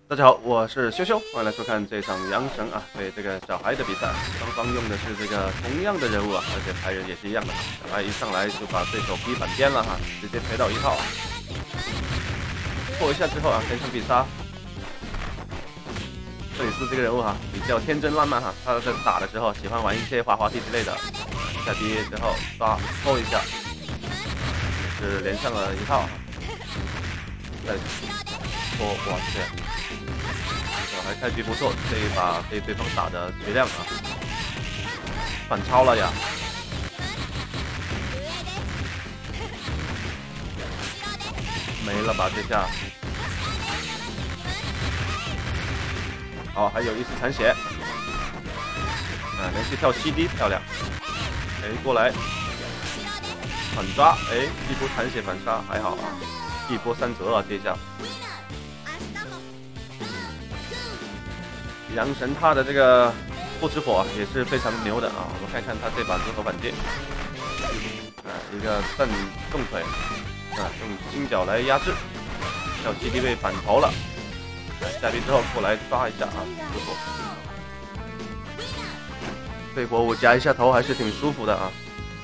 大家好，我是羞羞，欢迎来收看这场阳神啊对这个小孩的比赛。双方用的是这个同样的人物啊，而且排人也是一样的。小孩一上来就把对手逼反边了哈，直接锤到一套啊。错一下之后啊，跟上必杀。克里斯这个人物哈，比较天真烂漫哈，他在打的时候喜欢玩一些滑滑梯之类的，下低之后刷抽一下，是连上了一套，再戳哇这样。小孩开局不错，这一把被对方打的血量啊，反超了呀！没了吧这下。好，还有一丝残血。啊，连续跳7D，漂亮。哎，过来，反抓，哎，一波残血反杀，还好啊，一波3折啊，这一下。阳神他的这个不知火也是非常牛的啊！我们看看他这把如何反击。一个正重腿，用金角来压制，小7D被反头了。下逼之后过来抓一下啊，不错。对火舞夹一下头还是挺舒服的啊。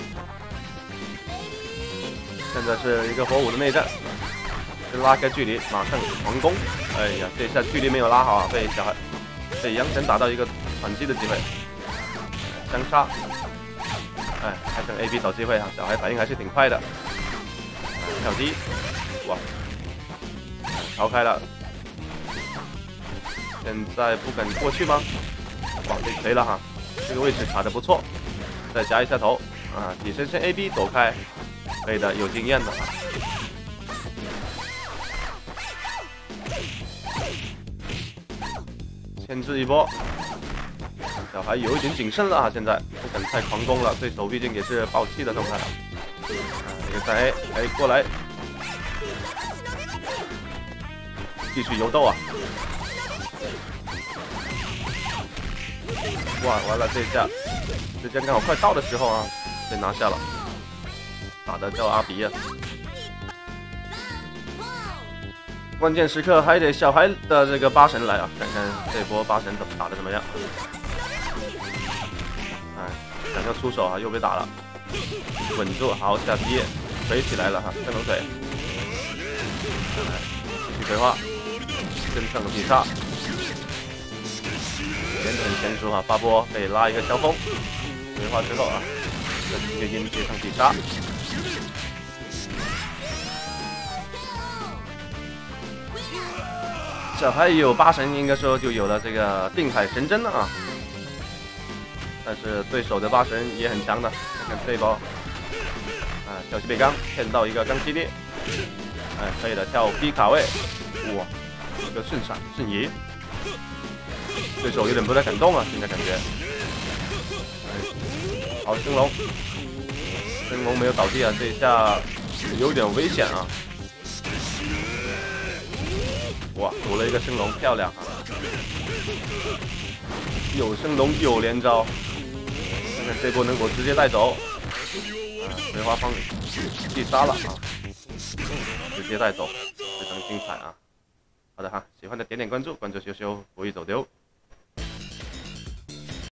现在是一个火舞的内战，拉开距离，马上狂攻。哎呀，这下距离没有拉好啊，被阳神打到一个反击的机会，相杀。哎，还剩 AB 找机会啊，小孩反应还是挺快的。跳低，哇，逃开了。现在不敢过去吗？哇，被锤了哈！这个位置卡得不错，再夹一下头啊！底身先 AB 躲开，可以的，有经验的。牵制一波，小孩有一点谨慎了啊！现在不敢太狂攻了，对手毕竟也是爆气的状态。这个3 A， 哎，过来，继续游斗啊！哇，完了这一下，时间刚好快到的时候啊，被拿下了，打的叫阿鼻啊！关键时刻还得小孩的这个8神来啊，看看这波8神打的怎么样。哎，想要出手啊，又被打了，稳住，好下逼，锤起来了哈，升龙腿，继续葵花，跟上了必杀。很娴熟啊，发波被拉一个交锋，葵花之后啊，这个音接上必杀。小孩有8神，应该说就有了这个定海神针了啊。但是对手的8神也很强的，看看这一波，啊，跳西北刚骗到一个刚激烈，哎，可以的，跳 B 卡位，哇，一个瞬闪瞬移。对手有点不太敢动啊，现在感觉。好，升龙没有倒地啊，这一下有点危险啊！哇，补了一个升龙，漂亮啊！有升龙有连招，看看这波能否直接带走。葵花方必杀了啊，直接带走，非常精彩啊！好的哈，喜欢的点点关注，关注羞羞不易走丢。